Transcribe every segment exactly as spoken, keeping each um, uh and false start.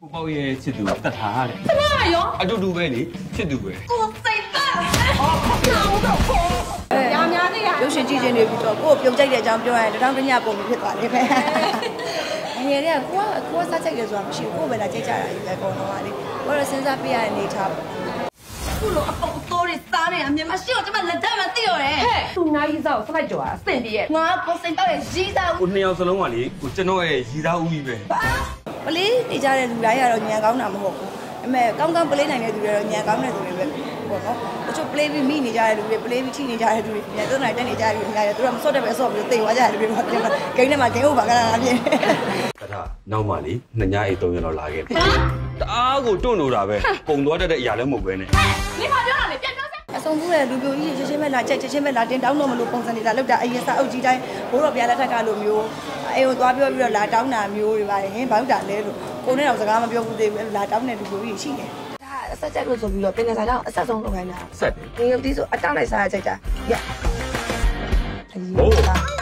ကိုပေါ့ရဲ့ချစ်သူတတ်ထားတယ်။ဘာရောအတူတူပဲလေချစ်သူပဲ။ကိုစိတ်ပါ။အော်ကောင်းတော့ခေါ်။ညာများသေးရ။ရုပ်ရှင်ကြည့်ခြင်းတွေပြီးတော့ကိုပြုံကြိုက်တဲ့အကြောင်းပြောရင်တထောင်တညပုံပြီးဖြစ်သွားတယ်ပဲ။အငယ်တွေကကိုကကိုကစားကြိုက်တယ်ဆိုတာမရှိဘူး။ကိုပဲလာကြိုက်ကြတာကြီးပဲအကုန်လုံးကလေ။ကိုတော့စဉ်းစားပြရတဲ့အနေထားပေါ့။ခုလိုအပေါတော်တွေစားနေအမြင်မရှိတော့ကျမလက်ထက်မသိရတဲ့။ဟဲ့သူနာကြီးစားကိုစလိုက်ကြော်တာအဆင်ပြေရဲ့။ငါကိုစိတ်တော့ရဲ့ရီးသားကိုနှစ်ယောက်စလုံးကလေကိုကျွန်တော်ရဲ့ရီးသားဦးကြီးပဲ။ပလေးနေကြတဲ့လူတိုင်းကတော့ညံကောင်းတာမဟုတ်ဘူး။အမေကောင်းကောင်းပလေးနိုင်တဲ့သူတွေကတော့ညံကောင်းတဲ့သူတွေပဲပေါ့နော်။တချို့ပလေးပြီးမိနေကြတဲ့လူတွေပလေးပြီးချိနေကြတဲ့လူတွေညသုံးနိုင်တက်နေကြတဲ့လူတွေများတယ်။သူတို့ကမစော့တဲ့ပဲစော့ပြီးသိသွားကြတဲ့လူတွေပါပြန်မှာဂိမ်းထဲမှာဂိမ်းဟုတ်ပါကလားအပြင်။ဒါနောက်မှလေနှစ်ညအိတ်သုံးရက်လောက်လာခဲ့တယ်။တအားကိုတွန့်လို့တာပဲ။ပုံသွားတတ်တဲ့အရာလည်းမဟုတ်ပဲနဲ့။နေပါပြောတာလေပြန်ပြောစမ်း။အဆုံးဘူးတဲ့လူပြိုကြီးချက်ချင်းပဲလာချက်ချက်ချင်းပဲလာတင်တောင်းတော့မလို့ပုံစံနေတာလောက်တာအရင်စာအုပ်ကြီးတိုင်းဘိုးတော်ပြလက်ထက်ကလိုမျိုးအိမ်ကိုသွားပြောပြီးတော့လာတောင်းတာမျိုးတွေပါတယ်ဟင်ဘာလို့တာလဲလို့ကိုနဲ့တော့စကားမပြောဘူးသေးဘူးလာတောင်းတဲ့လူပြိုကြီးရှိတယ်ဒါအဆက်ချက်လို့ဆိုပြီးတော့ပြင်နေစားတော့အဆက်ဆုံးလုပ်ခိုင်းတာဆက်တယ်ငရုတ်တီးဆိုအတောက်လိုက်စားရကြိုက်တာရဟိုးဟိုး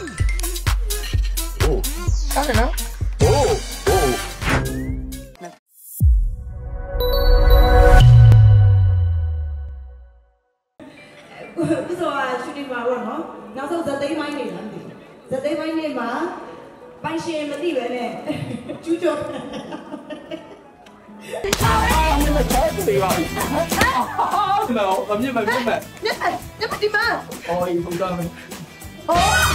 ကောင်းတယ်နော်ဟိုးဟိုး不是啊，兄弟们，我喏，那时候在对面的人的，在对面的嘛，半夜没地位呢，就叫。啊，你们超对吧？啊，什么？我们没没没。你哎，你不对吗？哦，一分钟没。哦。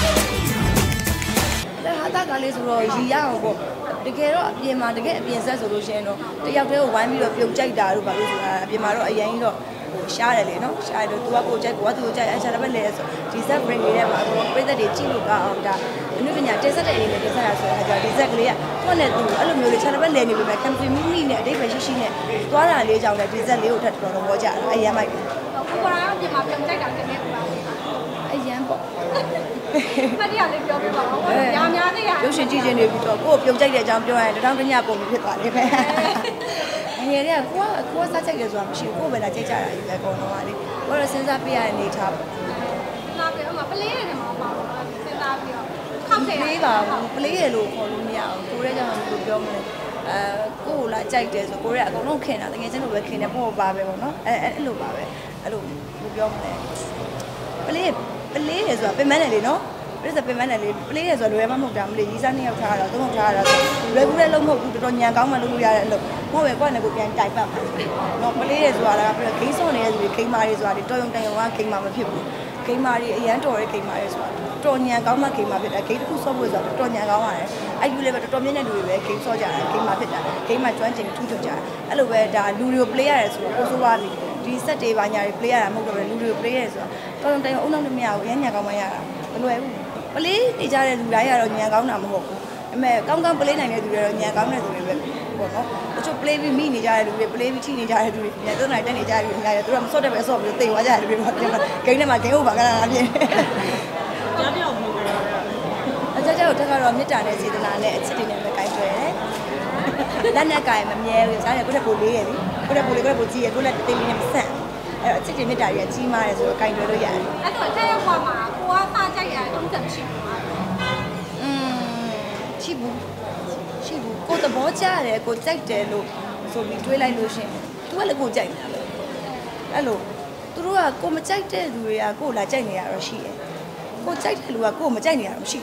但他大概来说咯，一样个，这个咯，边嘛，这个边山说路线咯，这要这个玩米咯，不用再打咯，把路说啊，边嘛咯，一样咯。ရှားတယ်လေနော်ရှားတယ်သူကကိုကြိုက်ကိုကသူကိုကြိုက်အဲ့ရှားတယ်ပဲလေဆိုဒီဇက် bring နေတဲ့မှာကိုပြည့်သက်တွေကြည့်လို့ကောင်းအောင်ဒါအနုပညာတင်ဆက်တဲ့အနေနဲ့တင်ဆက်တာဆိုတော့ဒီဇက်ကလေးကသူ့နဲ့သူအဲ့လိုမျိုးလေးရှားတယ်ပဲလေနေပြီပဲ campaign မိမိနဲ့အတိတ်ပဲရှိရှိနဲ့သွားတာလေးကြောင့်လည်းဒီဇက်လေးကိုထပ်တော်တော်ပေါ်ကြတယ်အရန်မိုက်တယ်ကိုကရာအပြင်မှာပြန်ကြိုက်တာတင်နေပါအရန်ပေါ့မတရားလေးပြောပြပါဦး။ညာများသေးရ။ရုပ်ရှင်ကြည့်ခြင်းတွေပြီးတော့ကိုပြုံကြိုက်တဲ့အကြောင်းပြောရင်တထောင်တညပုံပြီးဖြစ်သွားတယ်ပဲ။အငယ်တွေကကိုကကိုကစားကြိုက်တယ်ဆိုတာမရှိဘူး။ကိုပဲလာကြိုက်ကြတာကြီးပဲအကုန်လုံးကလေ။ကိုတော့စဉ်းစားပြရတဲ့အနေထားပေါ့။နားပြောမှာပလေးရတယ်မှာပါတော့စဉ်းစားပြီးတော့ခောက်ခဲ့ရပါဘူး။ပလေးရလို့ခေါ်လို့မရဘူး။ကိုရဲကြောင့်ကိုပြောမလဲ။အဲကိုကိုလာကြိုက်တယ်ဆိုကိုရဲအကုန်လုံးခင်တာတကယ်ချင်းလိုပဲခင်တယ်ပေါ့ပါပဲပေါ့နော်။အဲအဲ့လိုပါပဲ။အဲ့လိုကိုပြောမလဲ။ပလေးပလေးရဆိုတာပြင်မနဲ့လေနော်ပြည့်စပင်မနဲ့လေပလေးရဆိုလွယ်မမဟုတ်တာမလို့ရီးစားနှစ်ယောက်ထားတာသုံးယောက်ထားတာဆိုလွယ်ကူတဲ့လုံးမဟုတ်ဘူးတော်တော်ညံကောင်းမှလုပ်လို့ရတဲ့အလုပ်မဟုတ်ပဲကိုယ့်နဲ့ကိုပြန်တိုင်ပတ်ပါနော်ပလေးရဆိုတာကပြဂိမ်းစော့နေတဲ့လူတွေဂိမ်းမာတွေဆိုတာတော်ရုံတန်ရုံကဂိမ်းမာမဖြစ်ဘူးဂိမ်းမာတွေအရန်တော်တဲ့ဂိမ်းမာတွေဆိုတာတော်ညံကောင်းမှဂိမ်းမာဖြစ်တာဂိမ်းတစ်ခုစော့ဖို့ဆိုတာတော်ညံကောင်းရတယ်အဲ့ဒီလေပဲတော်တော်မြင့်တဲ့လူတွေပဲဂိမ်းစော့ကြတာဂိမ်းမာဖြစ်တာဂိမ်းမာကျွမ်းကျင်ထူးချွန်ကြတာအဲ့လိုပဲဒါလူတွေကို play ရတယ်ဆိုတော့ကိုဆိုးပါပြီဒီ set တွေပါညာတွေ play ရတာမဟုတ်တော့ဘူးလူတွေကို play ရဲဆိုတော့တော်တော်တန်ရုံအုံနောက်နဲ့မရဘူးအရန်ညံကောင်းမှရတာမလွယ်ဘူးပလေးနေကြတဲ့လူတိုင်းကတော့ညံကောင်းတာမဟုတ်ဘူးအမေကောင်းကောင်းပလေးနိုင်တဲ့သူတွေကတော့ညံကောင်းတဲ့သူတွေပဲပေါ့နော်တချို့ပလေးပြီးမိနေကြတဲ့လူတွေပလေးပြီးချိနေကြတဲ့လူတွေညသုံးနိုင်တက်နေကြတဲ့လူတွေများတယ်သူတို့ကမစော့တဲ့ပဲစော့ပြီးသိသွားကြတဲ့လူတွေပါပြန်မှာဂိမ်းထဲမှာဂိမ်းဟုတ်ပါကလားအပြင်ကြားပြောင်းဘူးအကြကြောက်တက်ကတော့မေတ္တာနဲ့စေတနာနဲ့အချစ်တွေနဲ့ပဲကိုင်းကျွဲတယ်လက်နဲ့ကိုင်းမမြဲဘူးစားတယ်ကိုယ့်ထက်ကိုလေးရယ်လေကိုယ့်ထက်ကိုလေးကိုယ့်ထက်ကိုကြီးရယ်ကိုယ့်လက်တိတ်လေးနဲ့မဆန့်အဲ့တော့အချစ်တွေမေတ္တာတွေကကြီးမားတယ်ဆိုတော့ကိုင်းကျွဲလို့ရတယ်အဲ့တော့ထက်ရောက်ပါမှာကိုကစားကြိုက်ရတယ်တုံးတက်ရှိမှာอืมရှိဘူးရှိဘူးကိုသဘောကျတယ်ကိုကြိုက်တယ်လို့ဆိုပြီးတွေးလိုက်လို့ရှင်သူကလည်းကိုကြိုက်နေတာပဲအဲ့လိုသူတို့ကကိုမကြိုက်တဲ့လူတွေကကိုလာကြိုက်နေရတော့ရှိတယ်ကိုကြိုက်တဲ့လူကကိုမကြိုက်နေရတော့မရှိ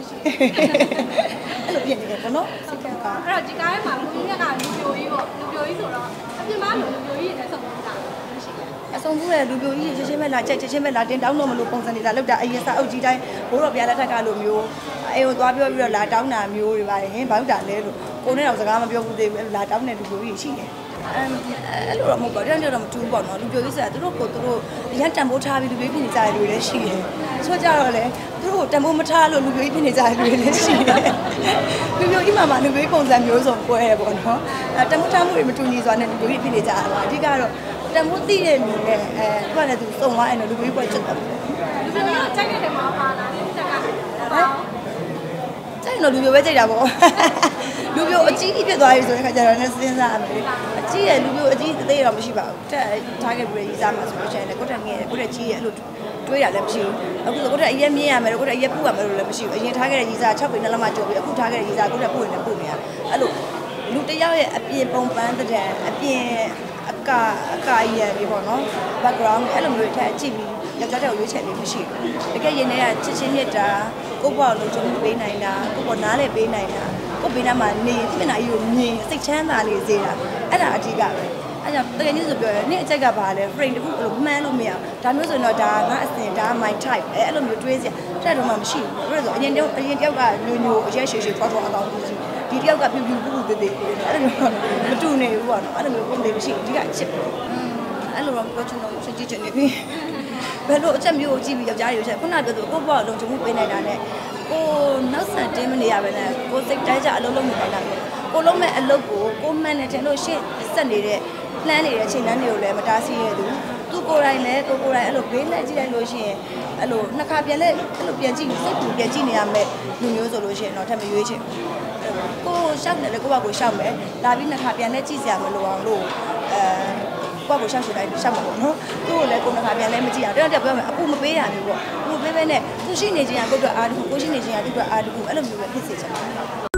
အဲ့လိုဖြစ်နေတယ်ပေါ့နော်စိတ်ကကောင်းအဲ့တော့ဒီကားထဲမှာကိုကြီးကလူပြိုကြီးပေါ့လူပြိုကြီးဆိုတော့အပြင်မှာလူပြိုကြီးနဲ့ဆုံးတာအဆုံးဘူးတဲ့လူပြိုကြီးချက်ချင်းပဲလာချက်ချက်ချင်းပဲလာတင်တောင်းတော့မလို့ပုံစံနေတာလောက်တာအရင်စာအုပ်ကြီးတိုင်းဘိုးတော်ပြလက်ထက်ကလိုမျိုးအိမ်ကိုသွားပြောပြီးတော့လာတောင်းတာမျိုးတွေပါတယ်ဟင်ဘာလို့တာလဲလို့ကိုနဲ့တော့စကားမပြောဘူးသေးဘူးလာတောင်းတဲ့လူပြိုကြီးရှိတယ်အဲ့အဲ့လိုတော့မဟုတ်ပါဘူးတယောက်တယောက်တော့မတူဘူးပေါ့နော်လူပြိုကြီးဆိုတာသူတို့ကိုသူတို့အရင်တန်ဖိုးထားပြီးလူပြိုကြီးဖြစ်နေကြတဲ့လူတွေလည်းရှိတယ်ဆိုကြတော့လေသူတို့တန်ဖိုးမထားလို့လူပြိုကြီးဖြစ်နေကြတဲ့လူတွေလည်းရှိတယ်လူပြိုကြီးမှမှလူပြိုကြီးပုံစံမျိုးစုံကွဲရပေါ့နော်အဲတန်ဖိုးထားမှုတွေမတူညီစွာနဲ့လူပြိုကြီးဖြစ်နေကြတာပါအဓိကတော့တန်ဖိုးသိတဲ့လူနဲ့အဲသူကလည်းသူစုံသွားအဲ့လိုလူပြိုကြီးပွဲချက်တယ်လူပြိုကြီးကကြိုက်တဲ့မှာပါလားဒီတက်ကကြိုက်တော့လူပြိုပဲကြိုက်တာပေါ့လူပြိုအကြီးကြီးဖြစ်သွားပြီဆိုတဲ့ခါကျတော့လည်းစဉ်းစားရမယ်အကြီးရဲ့လူပြိုအကြီးသေးတော့မရှိပါဘူးတက်ထားခဲ့ပြီးရေးစားမှာဆိုလို့ရှိရင်လည်းကိုယ့်တက်ငယ်ကိုယ့်တက်ကြီးရဲ့အဲ့လိုတွေးရလည်းမရှိဘူးအခုဆိုကိုယ့်တက်အရက်မြင်ရမယ်ကိုယ့်တက်အရက်ပူရမယ်လို့လည်းမရှိဘူးအရင်ထားခဲ့တဲ့ရေးစား၆ပေနဲ့လက်မကျော်ပြီးအခုထားခဲ့တဲ့ရေးစားကိုယ့်တက်ပူနေတယ်ပူနေရအဲ့လိုလူတယောက်ရဲ့အပြင်ပုံပန်းတဲ့အပြင်အကအကာရံတွေပေါ့နော် background အဲ့လိုမျိုးထက်ကြည့်ပြီးယောက်ျားတဲ့ရွေးချယ်လေးမရှိဘူးတကယ်ရင်ထဲကချစ်ချင်းမြတ်တာကိုယ့်ဘောလုံးချုံပေးနိုင်တာကိုယ့်ဘောနားလည်းပေးနိုင်တာကိုယ့်ဘေးနားမှာနေမျက်နှာကြီးကိုမြင်စိတ်ချမ်းသာလေးစေတာအဲ့ဒါအဓိကပဲအဲ့ကြောင့်တကယ်ကြီးဆိုပြောရဲနေ့အချက်ကပါလဲ frame တစ်ခုအဲ့လိုမှန်းလို့မရဒါမျိုးဆိုရင်တော့ဒါငါအစင်ဒါ my type အဲ့အဲ့လိုမျိုးတွေးစရာတက်တော့မှမရှိဘူးဘာလို့လဲဆိုအရင်တော့အရင်တယောက်ကညိုညိုအရက်ရှည်ရှည်ထွားထွားအကောင်ကြီးဒီတယောက်ကပြူပြူပူပူသေးသေးအဲ့လိုမျိုးမတူနေဘူးပေါ့နော်အဲ့လိုမျိုးပုံလေးမရှိဘူးအဓိကအချစ်အဲ့လိုတော့ပြောချင်တော့စိတ်ကြည့်ချင်နေပြီဘယ်လိုအချက်မျိုးကိုကြည့်ပြီးယောက်ျားတွေချက်ခုနပြောသူကိုယ့်ဘောလုံးချုံမှုပေးနိုင်တာနဲ့ကိုနောက်ဆန်တင်းမနေရပဲနဲ့ကိုစိတ်တိုင်းကြအလုံးလုံးနေနိုင်တာကိုလုံးမဲ့အလုပ်ကိုကိုမှန်နေတယ်လို့ရှေ့ဆက်နေတဲ့လှမ်းနေတဲ့ချိန်လမ်းတွေကိုလည်းမတားဆီးရသူသူကိုယ်တိုင်လည်းကိုကိုယ်တိုင်အဲ့လိုဘေးလက်ကြည့်လိုက်လို့ရှိရင်အဲ့လိုနှစ်ခါပြန်လဲအဲ့လိုပြန်ကြည့်စိတ်ကူပြန်ကြည့်နေရမယ်လူမျိုးဆိုလို့ရှိရင်တော့ထပ်မရွေးချင်ကိုရှောက်နေလေကိုယ့်ဘာကိုရှောက်မယ်လာပြီးနှစ်ခါပြန်လဲကြည့်စရာမလိုအောင်လို့အဲကိုယ့်ကိုရှောက်ချင်တိုင်းရှောက်မှာပေါ့နော်သူ့ကိုလည်းကိုယ်နှစ်ခါပြန်လဲမကြည့်အောင်တယောက်တယောက်ပြောမယ်အခုမပေးရဘူးပေါ့အခုပေးပေးနဲ့သူရှိနေခြင်းကကိုယ့်အတွက်အားတခုကိုရှိနေခြင်းကသူ့အတွက်အားတခုအဲ့လိုမျိုးပဲဖြစ်စေချင်တယ်